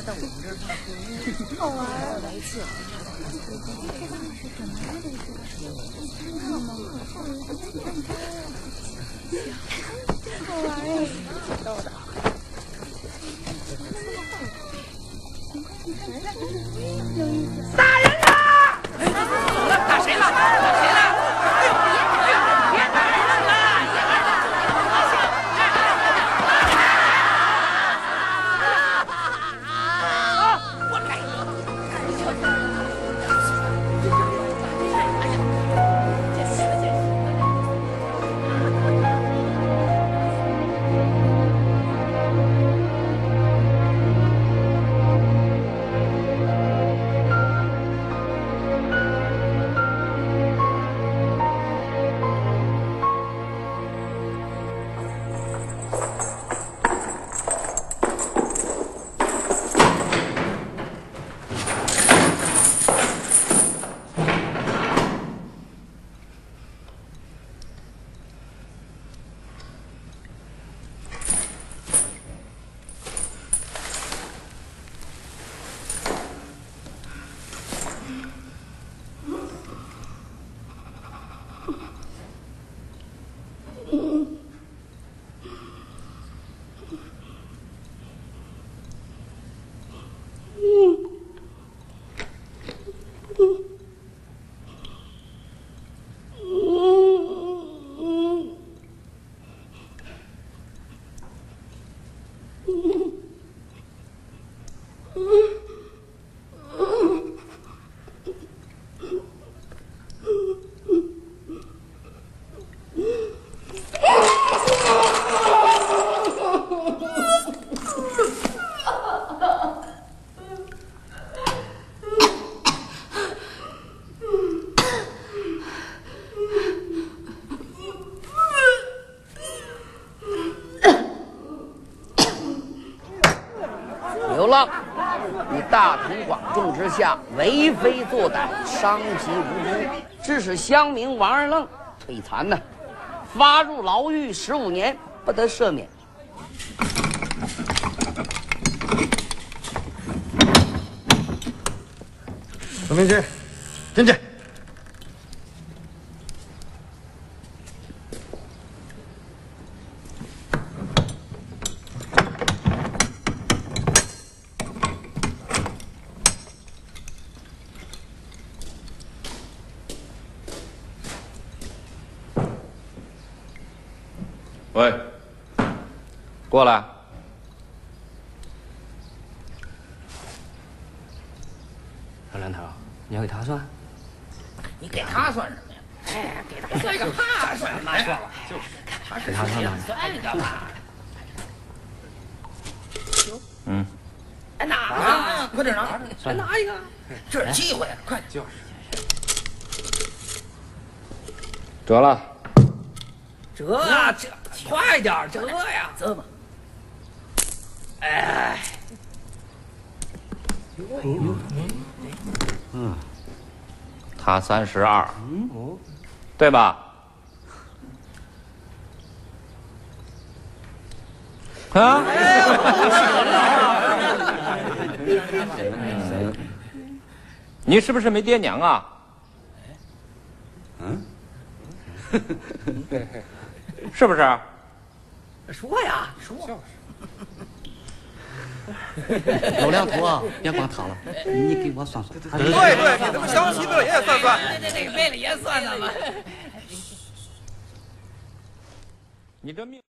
好玩啊！ 来一次。 好玩哎！ 逗的。 有意思。 打人了！打谁了？打谁了？别打人了！我来。 流浪，你大庭广众之下为非作歹，伤及无辜，致使乡民王二愣腿残呢，发入牢狱15年，不得赦免。 何明君，进去。 喂，过来。 老梁头，你要给他算？ 你给他算什么呀？哎，给他算个怕算什么呀？ 给他算吧。 算个怕。 嗯。 哎，拿啊！快点拿！ 拿一个，这是机会，快点！ 折了。 折啊，折！快点折呀！折吧。哎。 他32，对吧？啊！你是不是没爹娘啊？嗯，是不是？ 说呀，说。 老梁头啊，别管他了，你给我算算。 对对，给他们湘西贝勒爷也算算。 那个贝勒爷算算吧。 你这命。